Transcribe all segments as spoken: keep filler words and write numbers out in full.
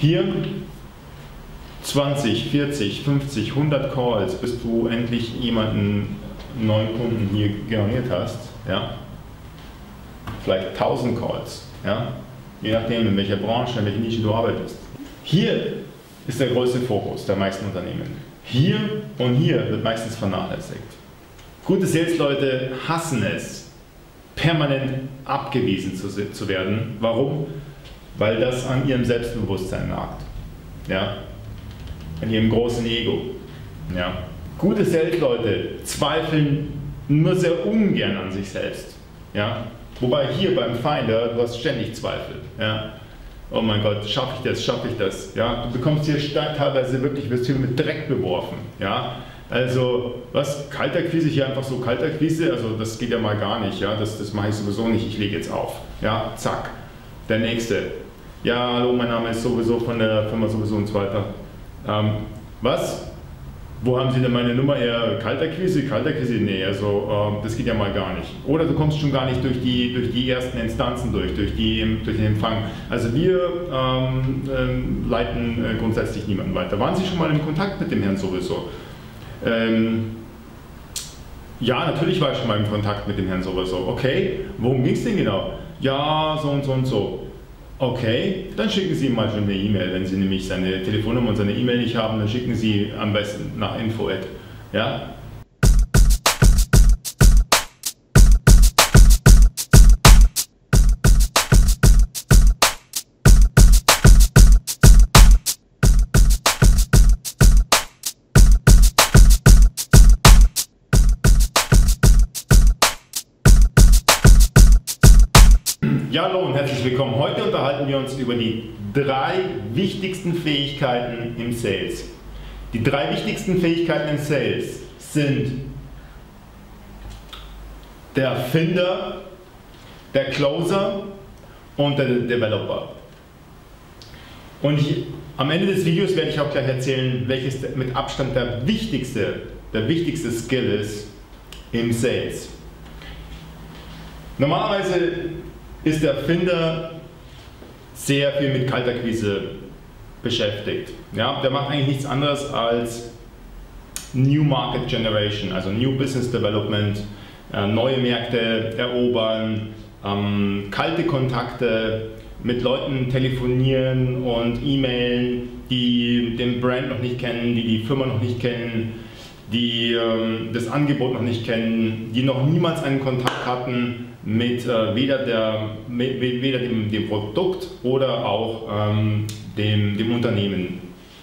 Hier zwanzig, vierzig, fünfzig, hundert Calls, bis du endlich jemanden, einen neuen Kunden hier generiert hast. Ja? Vielleicht tausend Calls, ja? Je nachdem, in welcher Branche, in welcher Nische du arbeitest. Hier ist der größte Fokus der meisten Unternehmen. Hier und hier wird meistens vernachlässigt. Gute Sales-Leute hassen es, permanent abgewiesen zu, zu werden. Warum? Weil das an ihrem Selbstbewusstsein nagt. Ja? An ihrem großen Ego. Ja? Gute Sales-Leute zweifeln nur sehr ungern an sich selbst. Ja? Wobei hier beim Finder, du hast ständig Zweifel. Ja? Oh mein Gott, schaffe ich das, schaffe ich das? Ja? Du bekommst hier teilweise wirklich, wirst hier mit Dreck beworfen. Ja? Also, was? Kaltakquise, hier einfach so Kaltakquise, also das geht ja mal gar nicht. Ja? Das, das mache ich sowieso nicht, ich lege jetzt auf. Ja? Zack. Der nächste. Ja, hallo, mein Name ist sowieso von der Firma sowieso und so weiter. Ähm, was? Wo haben Sie denn meine Nummer her? Kaltakquise? Kaltakquise? Nee, also ähm, das geht ja mal gar nicht. Oder du kommst schon gar nicht durch die, durch die ersten Instanzen durch, durch, die, durch den Empfang. Also wir ähm, ähm, leiten äh, grundsätzlich niemanden weiter. Waren Sie schon mal in Kontakt mit dem Herrn sowieso? Ähm, ja, natürlich war ich schon mal in Kontakt mit dem Herrn sowieso. Okay, worum ging es denn genau? Ja, so und so und so. Okay, dann schicken Sie ihm mal schon eine E-Mail. Wenn Sie nämlich seine Telefonnummer und seine E-Mail nicht haben, dann schicken Sie am besten nach info at. Ja? Ja, hallo und herzlich willkommen. Heute unterhalten wir uns über die drei wichtigsten Fähigkeiten im Sales. Die drei wichtigsten Fähigkeiten im Sales sind der Finder, der Closer und der Developer. Und ich, am Ende des Videos werde ich auch gleich erzählen, welches mit Abstand der wichtigste, der wichtigste Skill ist im Sales. Normalerweise ist der Finder sehr viel mit Kaltakquise beschäftigt. Ja, der macht eigentlich nichts anderes als New Market Generation, also New Business Development, äh, neue Märkte erobern, ähm, kalte Kontakte, mit Leuten telefonieren und E-Mailen, die den Brand noch nicht kennen, die die Firma noch nicht kennen, die ähm, das Angebot noch nicht kennen, die noch niemals einen Kontakt hatten mit äh, weder, der, mit, weder dem, dem Produkt oder auch ähm, dem, dem Unternehmen.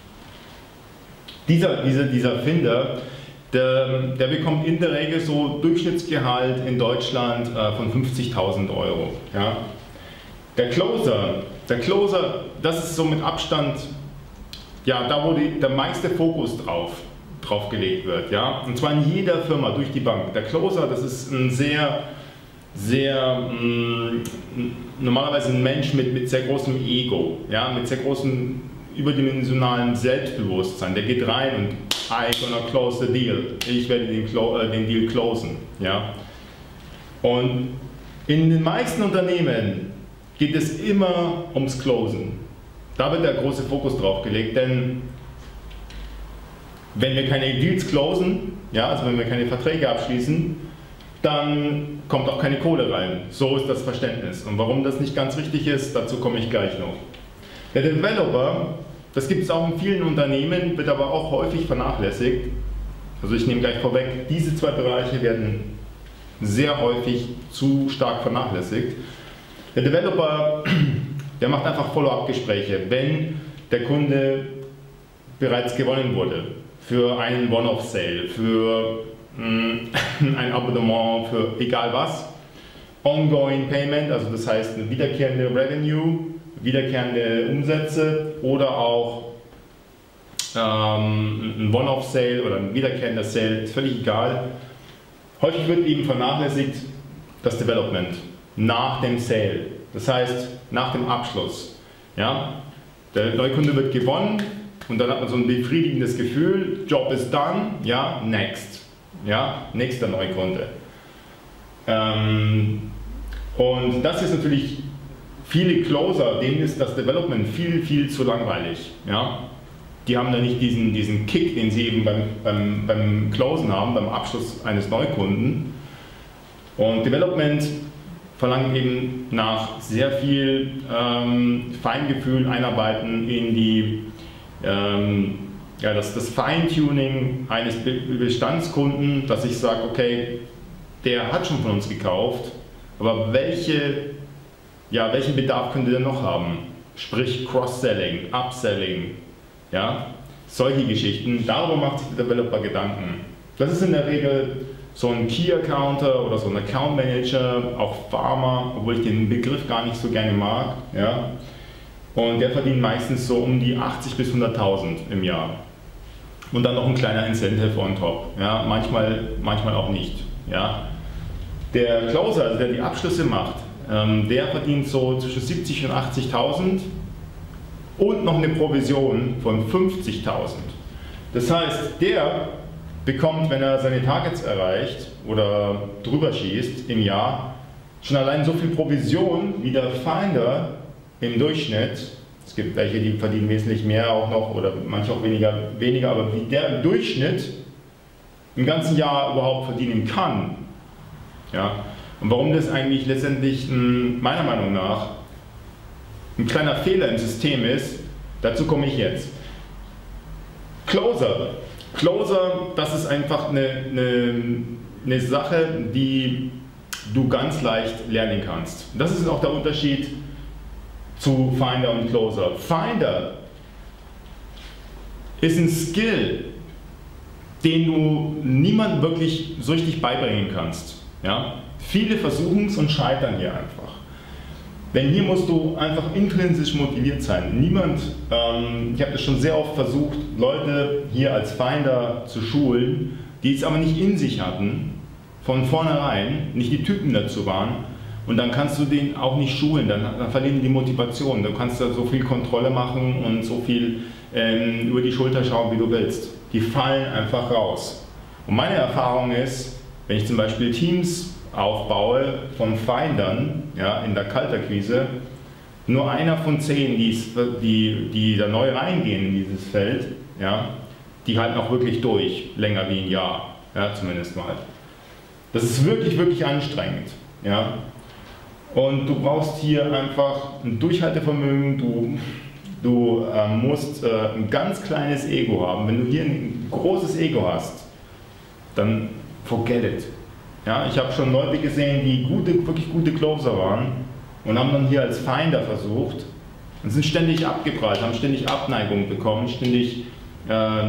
Dieser, dieser, dieser Finder, der, der bekommt in der Regel so Durchschnittsgehalt in Deutschland äh, von fünfzigtausend Euro. Ja? Der Closer, der Closer, das ist so mit Abstand, ja, da wo die, der meiste Fokus drauf, drauf gelegt wird. Ja? Und zwar in jeder Firma durch die Bank. Der Closer, das ist ein sehr sehr mh, normalerweise ein Mensch mit, mit sehr großem Ego, ja, mit sehr großem überdimensionalen Selbstbewusstsein. Der geht rein und I gonna close the deal. Ich werde den, äh, den Deal closen. Ja. Und in den meisten Unternehmen geht es immer ums Closen. Da wird der große Fokus drauf gelegt, denn wenn wir keine Deals closen, ja, also wenn wir keine Verträge abschließen, dann kommt auch keine Kohle rein. So ist das Verständnis. Und warum das nicht ganz richtig ist, dazu komme ich gleich noch. Der Developer, das gibt es auch in vielen Unternehmen, wird aber auch häufig vernachlässigt. Also ich nehme gleich vorweg, diese zwei Bereiche werden sehr häufig zu stark vernachlässigt. Der Developer, der macht einfach Follow-up-Gespräche, wenn der Kunde bereits gewonnen wurde für einen One-Off-Sale, für ein Abonnement, für egal was. Ongoing Payment, also das heißt eine wiederkehrende Revenue, wiederkehrende Umsätze oder auch ähm, ein One-Off-Sale oder ein wiederkehrender Sale, ist völlig egal. Häufig wird eben vernachlässigt das Development nach dem Sale, das heißt nach dem Abschluss. Ja? Der Neukunde wird gewonnen und dann hat man so ein befriedigendes Gefühl, Job is done, ja, next. Ja, nächster Neukunde. Ähm, und das ist natürlich viele Closer, denen ist das Development viel, viel zu langweilig. Ja? Die haben da nicht diesen, diesen Kick, den sie eben beim, beim, beim Closen haben, beim Abschluss eines Neukunden. Und Development verlangt eben nach sehr viel ähm, Feingefühl, Einarbeiten in die, ähm, ja, das, das Feintuning eines Bestandskunden, dass ich sage, okay, der hat schon von uns gekauft, aber welche, ja, welchen Bedarf könnte der noch haben? Sprich Cross-Selling, Upselling, ja, solche Geschichten, darüber macht sich der Developer Gedanken. Das ist in der Regel so ein Key-Accounter oder so ein Account-Manager, auch Farmer, obwohl ich den Begriff gar nicht so gerne mag. Ja. Und der verdient meistens so um die achtzig bis hunderttausend im Jahr. Und dann noch ein kleiner Incentive on top. Ja. Manchmal, manchmal auch nicht. Ja. Der Closer, also der die Abschlüsse macht, ähm, der verdient so zwischen siebzig und achtzigtausend und noch eine Provision von fünfzigtausend. Das heißt, der bekommt, wenn er seine Targets erreicht oder drüber schießt im Jahr, schon allein so viel Provision wie der Finder im Durchschnitt. Es gibt welche, die verdienen wesentlich mehr auch noch oder manche auch weniger, weniger, aber wie der im Durchschnitt im ganzen Jahr überhaupt verdienen kann. Ja? Und warum das eigentlich letztendlich meiner Meinung nach ein kleiner Fehler im System ist, dazu komme ich jetzt. Closer. Closer, das ist einfach eine, eine, eine Sache, die du ganz leicht lernen kannst. Das ist auch der Unterschied zu Finder und Closer. Finder ist ein Skill, den du niemandem wirklich so richtig beibringen kannst. Ja? Viele versuchen es und scheitern hier einfach. Denn hier musst du einfach intrinsisch motiviert sein. Niemand, ähm, ich habe das schon sehr oft versucht, Leute hier als Finder zu schulen, die es aber nicht in sich hatten, von vornherein, nicht die Typen dazu waren. Und dann kannst du den auch nicht schulen, dann, dann verlieren die die Motivation. Du kannst da so viel Kontrolle machen und so viel ähm, über die Schulter schauen, wie du willst. Die fallen einfach raus. Und meine Erfahrung ist, wenn ich zum Beispiel Teams aufbaue von Findern, ja, in der Kaltakquise, nur einer von zehn, die, die da neu reingehen in dieses Feld, ja, die halten auch wirklich durch, länger wie ein Jahr, ja, zumindest mal. Das ist wirklich, wirklich anstrengend. Ja. Und du brauchst hier einfach ein Durchhaltevermögen, du, du äh, musst äh, ein ganz kleines Ego haben. Wenn du hier ein großes Ego hast, dann forget it. Ja, ich habe schon Leute gesehen, die gute, wirklich gute Closer waren und haben dann hier als Finder versucht und sind ständig abgeprallt, haben ständig Abneigung bekommen, ständig, äh,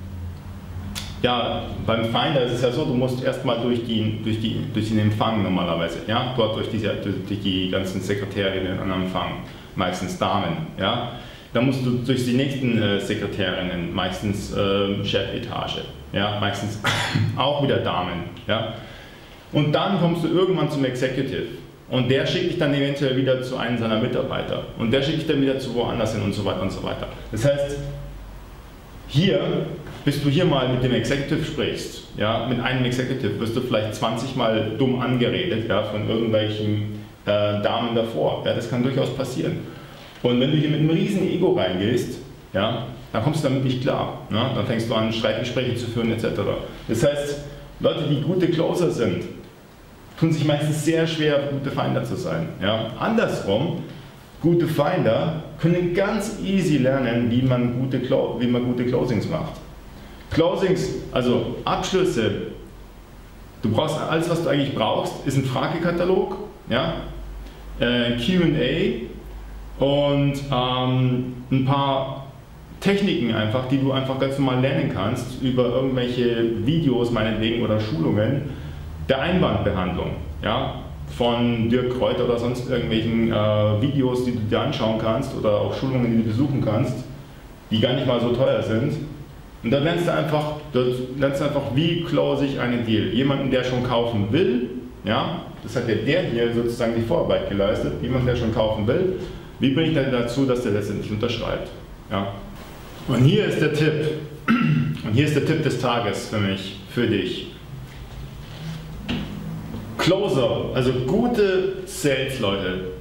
ja, beim Finder ist es ja so, du musst erstmal durch, die, durch, die, durch den Empfang normalerweise, ja, dort durch, diese, durch die ganzen Sekretärinnen an Empfang, meistens Damen, ja. Dann musst du durch die nächsten äh, Sekretärinnen, meistens äh, Chefetage, ja, meistens auch wieder Damen, ja. Und dann kommst du irgendwann zum Executive und der schickt dich dann eventuell wieder zu einem seiner Mitarbeiter und der schickt dich dann wieder zu woanders hin und so weiter und so weiter. Das heißt, hier, bis du hier mal mit dem Executive sprichst, ja, mit einem Executive wirst du vielleicht zwanzig Mal dumm angeredet, ja, von irgendwelchen äh, Damen davor. Ja, das kann durchaus passieren. Und wenn du hier mit einem riesen Ego reingehst, ja, dann kommst du damit nicht klar. Ne? Dann fängst du an, Streitgespräche zu führen et cetera. Das heißt, Leute, die gute Closer sind, tun sich meistens sehr schwer, gute Finder zu sein. Ja? Andersrum, gute Finder können ganz easy lernen, wie man gute, wie man gute Closings macht. Closings, also Abschlüsse, du brauchst alles, was du eigentlich brauchst, ist ein Fragekatalog, ja? äh, Q und A und ähm, ein paar Techniken einfach, die du einfach ganz normal lernen kannst über irgendwelche Videos meinetwegen oder Schulungen der Einwandbehandlung, ja, von Dirk Kräuter oder sonst irgendwelchen äh, Videos, die du dir anschauen kannst oder auch Schulungen, die du besuchen kannst, die gar nicht mal so teuer sind. Und da lernst du einfach, dort lernst du einfach, wie close ich einen Deal. Jemanden, der schon kaufen will, ja, das hat ja der hier sozusagen die Vorarbeit geleistet, jemand, der schon kaufen will, wie bringe ich denn dazu, dass der letztendlich unterschreibt. Ja. Und hier ist der Tipp, und hier ist der Tipp des Tages für mich, für dich. Closer, also gute Sales-Leute,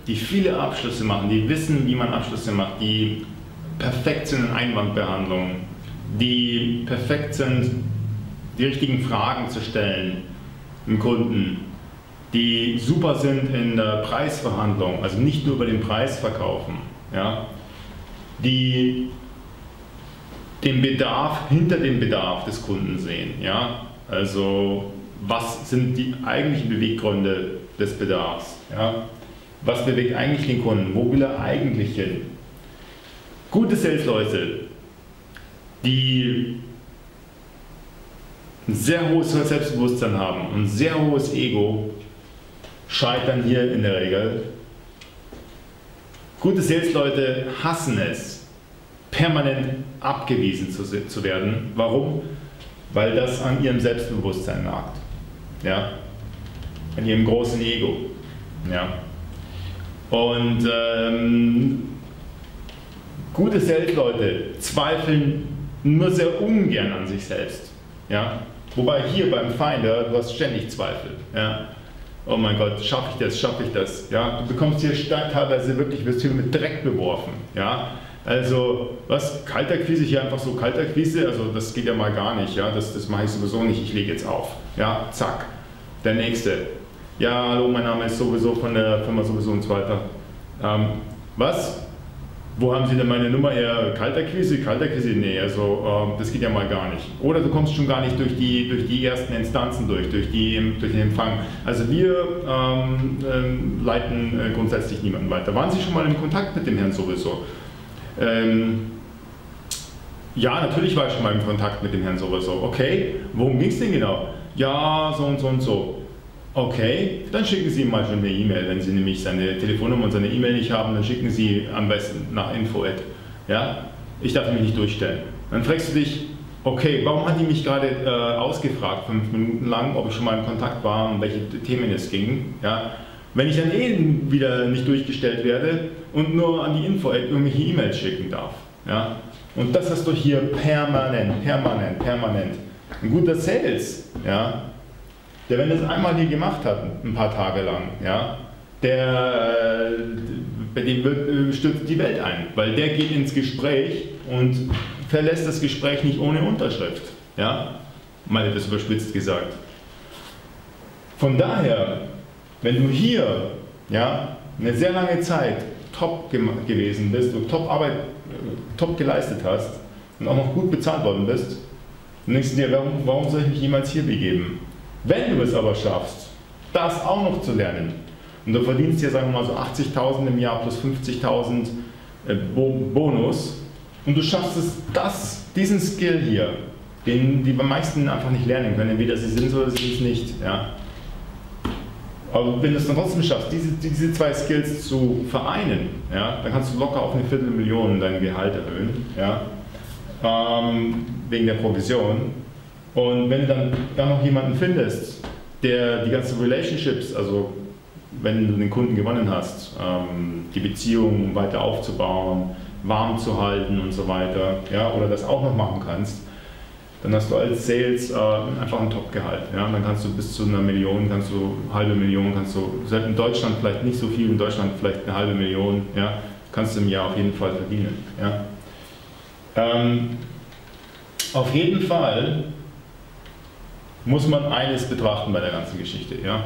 die viele Abschlüsse machen, die wissen, wie man Abschlüsse macht, die perfekt sind in Einwandbehandlung, die perfekt sind, die richtigen Fragen zu stellen dem Kunden, die super sind in der Preisverhandlung, also nicht nur über den Preis verkaufen, ja, die den Bedarf hinter dem Bedarf des Kunden sehen, ja, also was sind die eigentlichen Beweggründe des Bedarfs, ja, was bewegt eigentlich den Kunden, wo will er eigentlich hin. Gute Sales-Leute, die ein sehr hohes Selbstbewusstsein haben und ein sehr hohes Ego, scheitern hier in der Regel. Gute Sales-Leute hassen es, permanent abgewiesen zu, zu werden. Warum? Weil das an ihrem Selbstbewusstsein nagt. Ja? An ihrem großen Ego. Ja? Und ähm, gute Sales-Leute zweifeln nur sehr ungern an sich selbst. Ja? Wobei hier beim Finder, du hast ständig Zweifel. Ja? Oh mein Gott, schaffe ich das, schaffe ich das? Ja? Du bekommst hier teilweise wirklich, wirst hier mit Dreck beworfen. Ja? Also, was, Kaltakquise, hier einfach so Kaltakquise, also das geht ja mal gar nicht. Ja? Das, das mache ich sowieso nicht, ich lege jetzt auf. Ja? Zack, der nächste. Ja, hallo, mein Name ist sowieso von der Firma sowieso und so weiter. Ähm, was? Wo haben Sie denn meine Nummer her? Kaltakquise? Kaltakquise? Nee, also äh, das geht ja mal gar nicht. Oder du kommst schon gar nicht durch die, durch die ersten Instanzen durch, durch, die, durch den Empfang. Also wir ähm, äh, leiten äh, grundsätzlich niemanden weiter. Waren Sie schon mal in Kontakt mit dem Herrn sowieso? Ähm, ja, natürlich war ich schon mal in Kontakt mit dem Herrn sowieso. Okay, worum ging es denn genau? Ja, so und so und so. Okay, dann schicken Sie ihm mal schon eine E-Mail. Wenn Sie nämlich seine Telefonnummer und seine E-Mail nicht haben, dann schicken Sie am besten nach info. Ja? Ich darf mich nicht durchstellen. Dann fragst du dich, okay, warum hat die mich gerade äh, ausgefragt, fünf Minuten lang, ob ich schon mal in Kontakt war und welche Themen es ging. Ja? Wenn ich dann eh wieder nicht durchgestellt werde und nur an die info irgendwelche E-Mails schicken darf. Ja? Und das hast du hier permanent, permanent, permanent. Ein guter Sales, ja, der, wenn das einmal hier gemacht hat, ein paar Tage lang, ja, der, bei dem wird, stürzt die Welt ein, weil der geht ins Gespräch und verlässt das Gespräch nicht ohne Unterschrift, ja, mal etwas überspitzt gesagt. Von daher, wenn du hier, ja, eine sehr lange Zeit top gewesen bist und top Arbeit, top geleistet hast und auch noch gut bezahlt worden bist, dann denkst du dir, warum, warum soll ich mich jemals hier begeben? Wenn du es aber schaffst, das auch noch zu lernen, und du verdienst ja, sagen wir mal so achtzigtausend im Jahr plus fünfzigtausend äh, Bonus, und du schaffst es, das, diesen Skill hier, den die meisten einfach nicht lernen können, entweder sie sind es oder sie sind es nicht. Ja. Aber wenn du es dann trotzdem schaffst, diese, diese zwei Skills zu vereinen, ja, dann kannst du locker auf eine Viertelmillion dein Gehalt erhöhen, ja, ähm, wegen der Provision. Und wenn du dann, dann noch jemanden findest, der die ganzen Relationships, also wenn du den Kunden gewonnen hast, ähm, die Beziehung weiter aufzubauen, warm zu halten und so weiter, ja, oder das auch noch machen kannst, dann hast du als Sales äh, einfach ein Top-Gehalt. Ja? Dann kannst du bis zu einer Million, kannst du halbe Million, kannst du, selbst in Deutschland vielleicht nicht so viel, in Deutschland vielleicht eine halbe Million, ja, kannst du im Jahr auf jeden Fall verdienen. Ja? Ähm, auf jeden Fall muss man eines betrachten bei der ganzen Geschichte. Ja?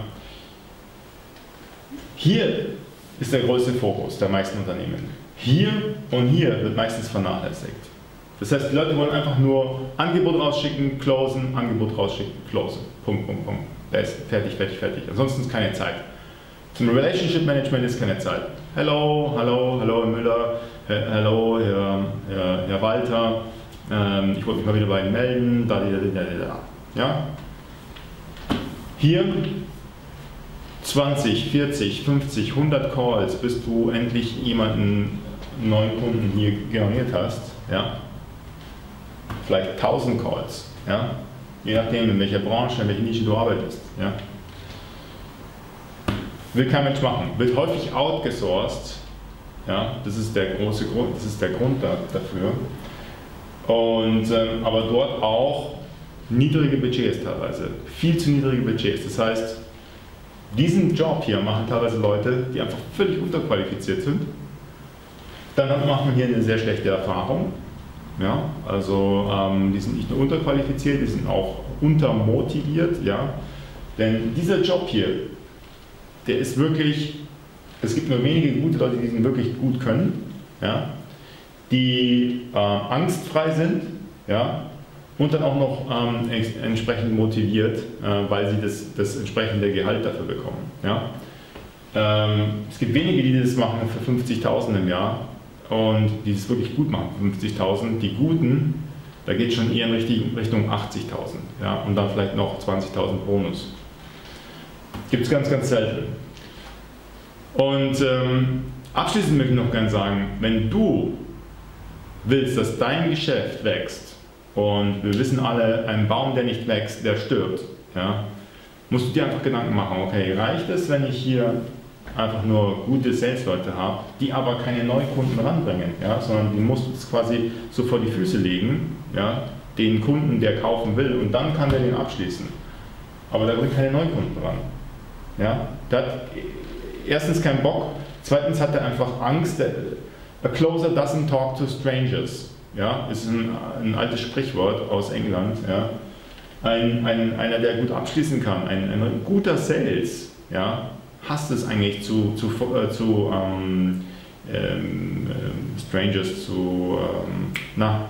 Hier ist der größte Fokus der meisten Unternehmen. Hier und hier wird meistens vernachlässigt. Das heißt, die Leute wollen einfach nur Angebot rausschicken, closen, Angebot rausschicken, closen. Punkt, Punkt, Punkt. Best, fertig, fertig, fertig. Ansonsten ist keine Zeit. Zum Relationship Management ist keine Zeit. Hallo, hallo, hallo Herr Müller, hallo Herr, Herr, Herr Walter, ähm, ich wollte mich mal wieder bei Ihnen melden, da, da, da, da, da. Ja? Hier zwanzig, vierzig, fünfzig, hundert Calls, bis du endlich jemanden, einen neuen Kunden hier generiert hast. Ja? Vielleicht tausend Calls. Ja? Je nachdem, in welcher Branche, in welcher Nische du arbeitest. Ja? Will kein Mensch machen. Wird häufig outgesourced. Ja? Das ist der große Grund, das ist der Grund da, dafür. Und, ähm, aber dort auch niedrige Budgets teilweise. Viel zu niedrige Budgets. Das heißt, Diesen Job hier machen teilweise Leute, die einfach völlig unterqualifiziert sind. Dann macht man hier eine sehr schlechte Erfahrung. Ja, also ähm, die sind nicht nur unterqualifiziert, die sind auch untermotiviert. Ja. Denn dieser Job hier, der ist wirklich, es gibt nur wenige gute Leute, die diesen wirklich gut können, ja, die äh, angstfrei sind, ja, und dann auch noch ähm, entsprechend motiviert, äh, weil sie das, das entsprechende Gehalt dafür bekommen. Ja. Ähm, es gibt wenige, die das machen für fünfzigtausend im Jahr und die das wirklich gut machen, fünfzigtausend. Die Guten, da geht es schon eher in Richtung, Richtung achtzigtausend, ja, und dann vielleicht noch zwanzigtausend Bonus. Gibt es ganz, ganz selten. Und ähm, abschließend möchte ich noch gerne sagen, wenn du willst, dass dein Geschäft wächst, und wir wissen alle, ein Baum, der nicht wächst, der stirbt, ja, musst du dir einfach Gedanken machen, okay, reicht es, wenn ich hier einfach nur gute Sales-Leute habe, die aber keine Neukunden ranbringen, ja, sondern die musst du das quasi so vor die Füße legen, ja, den Kunden, der kaufen will, und dann kann der den abschließen. Aber der bringt keine Neukunden ran. Ja, der hat erstens keinen Bock, zweitens hat er einfach Angst. A closer doesn't talk to strangers. Ja, ist ein, ein altes Sprichwort aus England. Ja. Ein, ein, einer, der gut abschließen kann, ein, ein guter Sales, ja, hasst es eigentlich zu, zu, äh, zu ähm, ähm, Strangers, zu, ähm, na,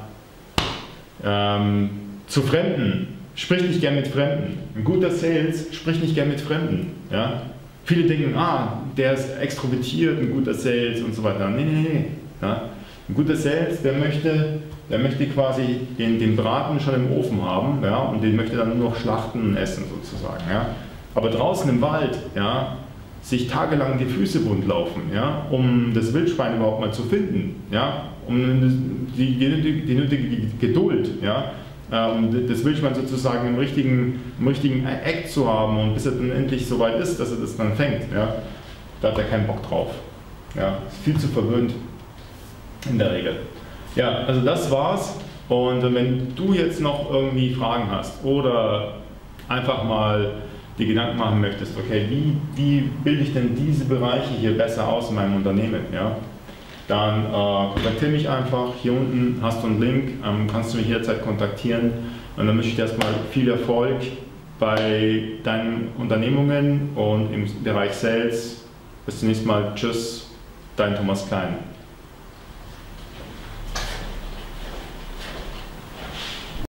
ähm, zu Fremden. Sprich nicht gern mit Fremden. Ein guter Sales spricht nicht gern mit Fremden. Ja. Viele denken, ah, der ist extrovertiert, ein guter Sales und so weiter. Nee, nee, nee. Ja. Ein guter Sales, der möchte, der möchte quasi den, den Braten schon im Ofen haben, ja, und den möchte dann nur noch schlachten und essen sozusagen. Ja. Aber draußen im Wald, ja, sich tagelang die Füße wund laufen, ja, um das Wildschwein überhaupt mal zu finden, ja, um die, die, die nötige Geduld, ja, um das Wildschwein sozusagen im richtigen, im richtigen Eck zu haben, und bis er dann endlich so weit ist, dass er das dann fängt, ja, da hat er keinen Bock drauf. Ja, ist viel zu verwöhnt in der Regel. Ja, also das war's, und wenn du jetzt noch irgendwie Fragen hast oder einfach mal die Gedanken machen möchtest, okay, wie, wie bilde ich denn diese Bereiche hier besser aus in meinem Unternehmen, ja, dann äh, kontaktiere mich einfach. Hier unten hast du einen Link, ähm, kannst du mich jederzeit kontaktieren, und dann wünsche ich dir erstmal viel Erfolg bei deinen Unternehmungen und im Bereich Sales. Bis zum nächsten Mal. Tschüss, dein Thomas Klein.